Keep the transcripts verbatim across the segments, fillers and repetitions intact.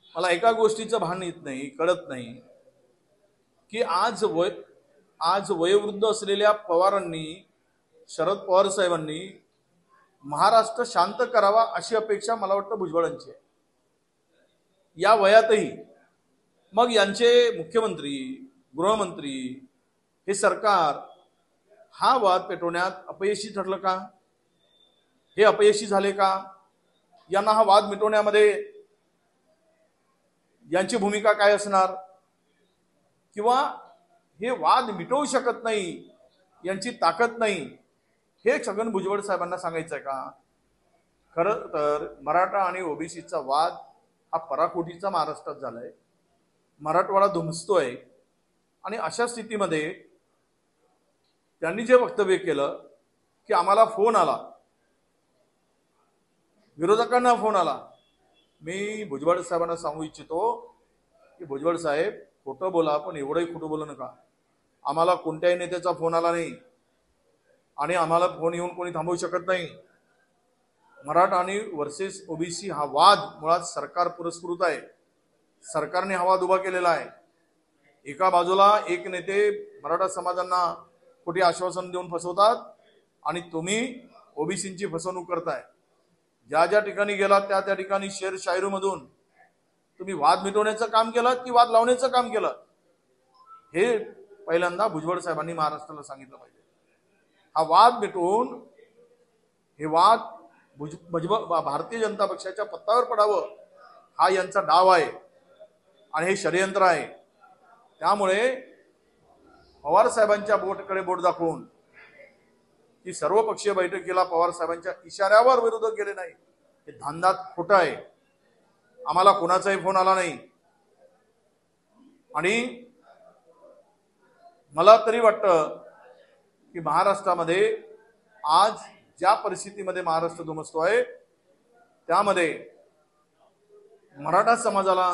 मला एका गोष्टीचं भान येत नाही, कळत नाही की आज वय आज वयोवृद्ध असलेल्या पवारांनी, शरद पवार साहेबांनी महाराष्ट्र शांत करावा अशी अपेक्षा मला वाटतं भुजबळांची आहे या वयातही। मग यांचे मुख्यमंत्री, गृहमंत्री, हे सरकार हा वाद पेटवण्यात अपयशी ठरलं का? हे अपयशी झाले का? यांना हा वाद मिटवण्यामध्ये यांची भूमिका काय असणार? किंवा हे वाद मिटवू शकत नाही, यांची ताकद नाही, हे छगन भुजबळ साहेबांना सांगायचं आहे का? खरं तर मराठा आणि ओबीसीचा वाद हा पराकोटीचा महाराष्ट्रात झालाय, मराठवाडा धुमसतोय। आणि अशा स्थितीमध्ये त्यांनी जे वक्तव्य केलं की आम्हाला फोन आला, विरोधकांना फोन आला, मी भुजबळ साहेबांना सांगू इच्छितो की भुजबळ साहेब खोटं बोला, पण एवढंही खोटं बोलू नका। आम्हाला कोणत्याही नेत्याचा फोन आला नाही आणि आम्हाला फोन येऊन कोणी थांबवू शकत नाही। मराठा आणि वर्सेस ओबीसी हा वाद मुळात सरकार पुरस्कृत आहे, सरकारने हा वाद उभा केलेला आहे। एका बाजूला एक नेते मराठा समाजांना खोटी आश्वासन देऊन फसवतात आणि तुम्ही ओबीसींची फसवणूक करताय। ज्या ज्या ठिकाणी गेलात त्या त्या ठिकाणी शेर शायरीमधून तुम्ही वाद मिटवण्याचं काम केलं की वाद लावण्याचं काम केलं, हे पहिल्यांदा भुजबळ साहेबांनी महाराष्ट्राला सांगितलं पाहिजे। हा वाद मिटवून हे वाद भुज भुजबळ भारतीय जनता पक्षाच्या पत्तावर पडावं हा यांचा डाव आहे आणि हे षडयंत्र आहे। त्यामुळे पवार साहेबांच्या बोटकडे बोट दाखवून की सर्वपक्षीय बैठकीला पवार साहेबांच्या इशाऱ्यावर विरोधक गेले नाही, हे धांदात खोटं आहे। आम्हाला कोणाचाही फोन आला नाही आणि मला तरी वाटतं की महाराष्ट्रामध्ये आज ज्या परिस्थितीमध्ये महाराष्ट्र धुमसतोय त्यामध्ये मराठा समाजाला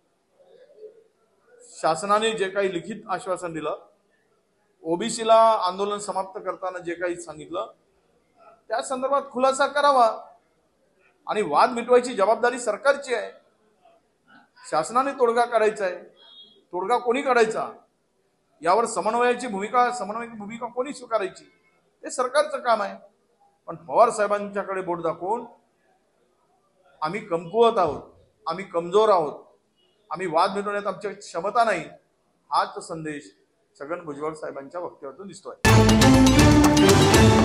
शासनाने जे काही लिखित आश्वासन दिलं, ओबीसीला आंदोलन समाप्त करताना जे काही सांगितलं, त्या संदर्भात खुलासा करावा आणि वाद मिटवायची जबाबदारी सरकारची आहे। शासनाने तोडगा काढायचा आहे, तोडगा कोणी काढायचा यावर समन्वयाची भूमिका समन्वयाची भूमिका कोणी स्वीकारायची हे सरकारचं काम आहे। पण पवार साहेबांच्याकडे बोट दाखवून आम्ही कमकुवत आहोत, आम्ही कमजोर आहोत, आम्ही वाद मिटवण्यात आमची क्षमता नाही, हाच संदेश छगन भुजबळ साहेबांच्या वक्तव्यातून दिसतोय।